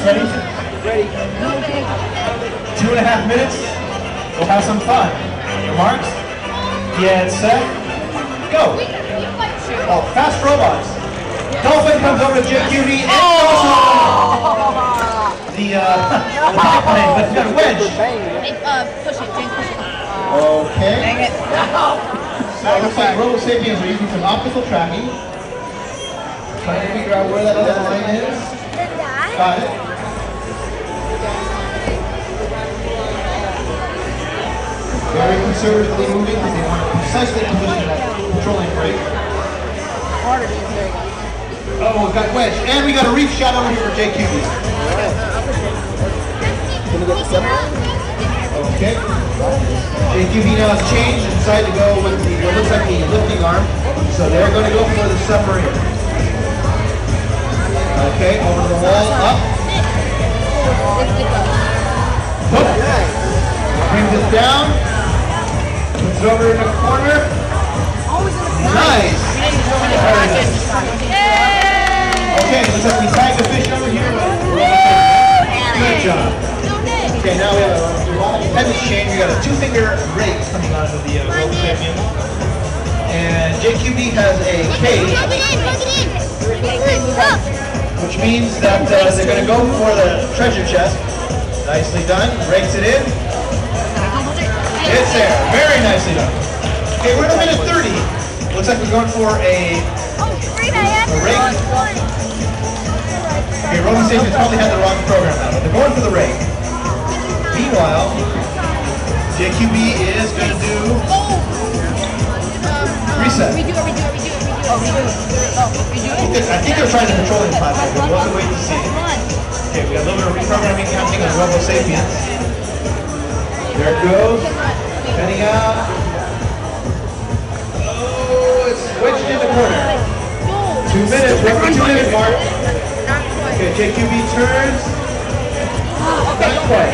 ready? Ready. 2.5 minutes. We'll have some fun. Your marks. Get set. Go. Oh, fast robots. Dolphin comes over to J3E and also the plane, but got a wedge. Push it, James, push it. Okay. Dang it. So it looks like Robo Sapiens are using some optical tracking. Trying to figure out where that other line is. Got it. Very conservatively moving because they want to precisely position that controlling brake. Oh, we've got wedge. And we got a reef shot over here for JQB. Can we get the submarine? Okay. JQB now has changed and decided to go with the what looks like the lifting arm. So they're going to go for the submarine. Okay, over the wall, up. Hook. Brings it down. Puts it over in the corner. Nice. Okay, looks like we tagged the fish over here. Good job. Okay, now we have a robotic heavy chain. We got a 2-finger rake coming out of the Robo Sapien. And JQB has a cage, which means that they're going to go for the treasure chest. Nicely done. Rakes it in. It's there. Very nicely done. Okay, we're at a minute 30. Looks like we're going for a rake. Okay, Robo Sapiens probably had the wrong program now, but they're going for the rake. Meanwhile, JQB is going to do reset. I think they're trying to control the platform, but we'll have to wait to see. Okay, we got a little bit of reprogramming happening on Robo Sapiens. There it goes. Heading out. Oh, it's wedged in the corner. 2 minutes, we're at the 2-minute mark. Okay, JQB turns. Not quite.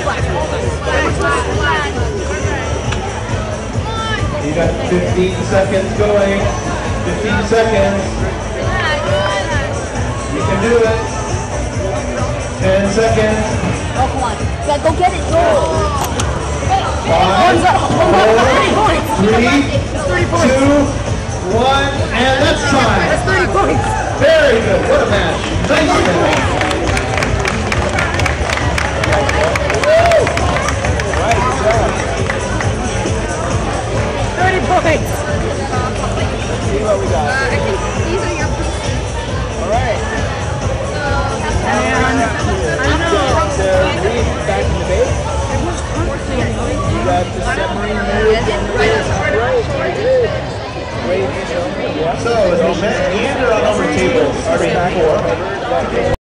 You got 15 seconds going. 15 seconds. You can do it. 10 seconds. Oh, come on. Go get it. Go. 5, 4, 3, 2, 1, and that's time. That's 30 points. Very good. What a match. Nice match. Right, good job. 30 points. Let's see what we got. These are your All right. The reef back in the base. You got the submarine moved and the reef right. Great. So, as we mentioned, and on over tables, RB4.